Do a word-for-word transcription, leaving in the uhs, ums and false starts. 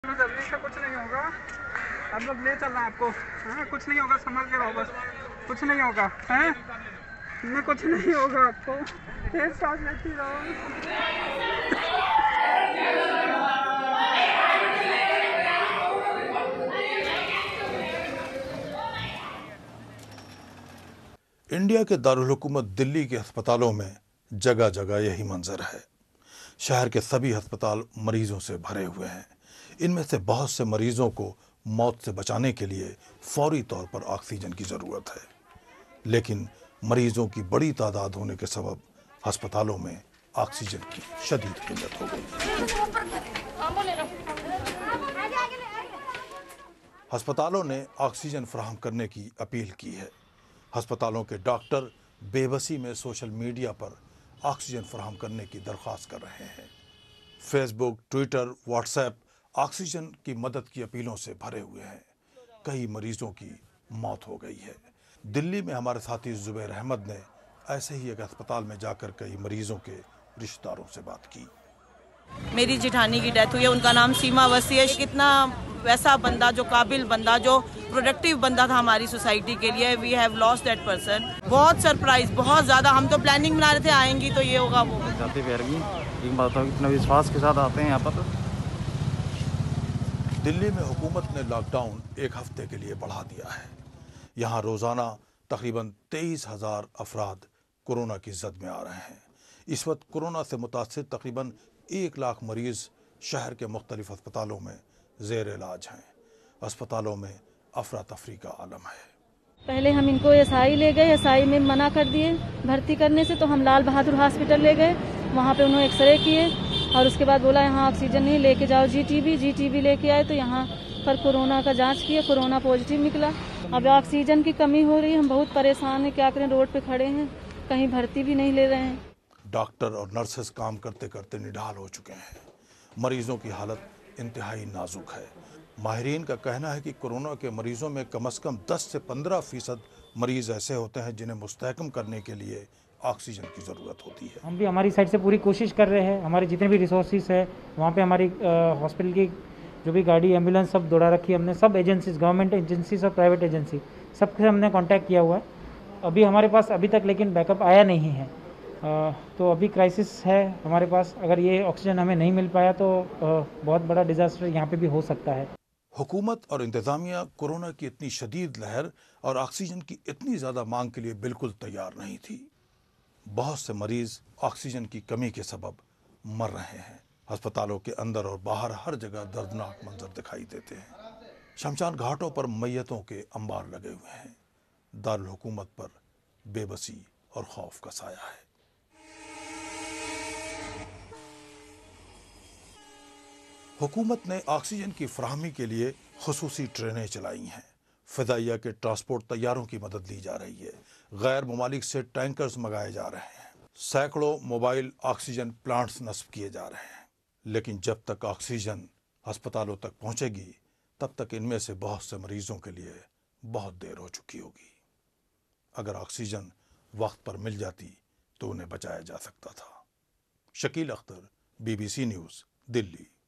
जल्दी से कुछ नहीं होगा, हम लोग ले चल रहे हैं आपको। हाँ, कुछ नहीं होगा, संभल के रहो, बस कुछ नहीं होगा है मैं कुछ नहीं होगा आपको, तेज सांस लेती रहो। इंडिया के दारुल हुकूमत दिल्ली के अस्पतालों में जगह जगह यही मंजर है। शहर के सभी अस्पताल मरीजों से भरे हुए हैं। इनमें से बहुत से मरीजों को मौत से बचाने के लिए फौरी तौर पर ऑक्सीजन की ज़रूरत है, लेकिन मरीजों की बड़ी तादाद होने के सबब अस्पतालों में ऑक्सीजन की शदीद किल्लत हो गई। अस्पतालों ने ऑक्सीजन फराहम करने की अपील की है। अस्पतालों के डॉक्टर बेबसी में सोशल मीडिया पर ऑक्सीजन फराहम करने की दरख्वास्त कर रहे हैं। फेसबुक, ट्विटर, व्हाट्सएप ऑक्सीजन की मदद की अपीलों से भरे हुए हैं। कई मरीजों की मौत हो गई है। दिल्ली में हमारे साथी जुबैर अहमद ने ऐसे ही एक अस्पताल में जाकर कई मरीजों के रिश्तेदारों से बात की। मेरी जेठानी की डेथ हुई है, उनका नाम सीमा वसी है। कितना वैसा बंदा, जो काबिल बंदा, जो प्रोडक्टिव बंदा था हमारी सोसाइटी के लिए। We have lost that person. बहुत सरप्राइज, बहुत ज़्यादा। हम तो प्लानिंग बना रहे थे आएंगी तो ये होगा वो। जाते पैरगी एक बात है, इतना विश्वास के साथ आते हैं यहाँ पर। दिल्ली में हुकूमत ने लॉकडाउन एक हफ्ते के लिए बढ़ा दिया है। यहाँ रोज़ाना तकरीबन तेईस हज़ार अफराद कोरोना की जद में आ रहे हैं। इस वक्त कोरोना से मुतासिर तकरीबन एक लाख मरीज शहर के मुख्तलिफ अस्पतालों में ज़ेर इलाज हैं। अस्पतालों में अफरा तफरी का आलम है। पहले हम इनको एसआई ले गए, एसआई में मना कर दिए भर्ती करने से, तो हम लाल बहादुर हॉस्पिटल ले गए। वहाँ पे उन्होंने एक्सरे किए और उसके बाद बोला यहाँ ऑक्सीजन नहीं, लेके जाओ जीटीबी। जीटीबी लेके आए तो यहाँ पर कोरोना का जांच किया, कोरोना पॉजिटिव निकला। अब ऑक्सीजन की कमी हो रही है, हम बहुत परेशान हैं। क्या करें, रोड पे खड़े हैं, कहीं भर्ती भी नहीं ले रहे हैं। डॉक्टर और नर्सेस काम करते करते निढाल हो चुके हैं। मरीजों की हालत इंतहाई नाजुक है। माहिरीन का कहना है कि कोरोना के मरीजों में कम से कम दस से पंद्रह फीसद मरीज ऐसे होते हैं जिन्हें मुस्तहकम करने के लिए ऑक्सीजन की ज़रूरत होती है। हम भी हमारी साइड से पूरी कोशिश कर रहे हैं। हमारे जितने भी रिसोर्सेज है वहाँ पे हमारी हॉस्पिटल की जो भी गाड़ी, एम्बुलेंस सब दौड़ा रखी है हमने। सब एजेंसीज, गवर्नमेंट एजेंसीज और प्राइवेट एजेंसी, सबसे हमने कांटेक्ट किया हुआ है। अभी हमारे पास अभी तक लेकिन बैकअप आया नहीं है। आ, तो अभी क्राइसिस है हमारे पास। अगर ये ऑक्सीजन हमें नहीं मिल पाया तो आ, बहुत बड़ा डिजास्टर यहाँ पे भी हो सकता है। हुकूमत और इंतज़ामिया कोरोना की इतनी शदीद लहर और ऑक्सीजन की इतनी ज़्यादा मांग के लिए बिल्कुल तैयार नहीं थी। बहुत से मरीज ऑक्सीजन की कमी के सबब मर रहे हैं। अस्पतालों के अंदर और बाहर हर जगह दर्दनाक मंजर दिखाई देते हैं। शमशान घाटों पर मैयतों के अंबार लगे हुए हैं। दारुल हुकूमत पर बेबसी और खौफ का साया है। हुकूमत ने ऑक्सीजन की फराहमी के लिए खुसूसी ट्रेनें चलाई हैं। फ़िज़ाइया के ट्रांसपोर्ट तैयारों की मदद ली जा रही है। गैर ममालिक से टैंकर्स मंगाए जा रहे हैं। सैकड़ों मोबाइल ऑक्सीजन प्लांट्स नस्ब किए जा रहे हैं। लेकिन जब तक ऑक्सीजन अस्पतालों तक पहुंचेगी तब तक इनमें से बहुत से मरीजों के लिए बहुत देर हो चुकी होगी। अगर ऑक्सीजन वक्त पर मिल जाती तो उन्हें बचाया जा सकता था। Shakeel Akhtar, BBC news, Delhi.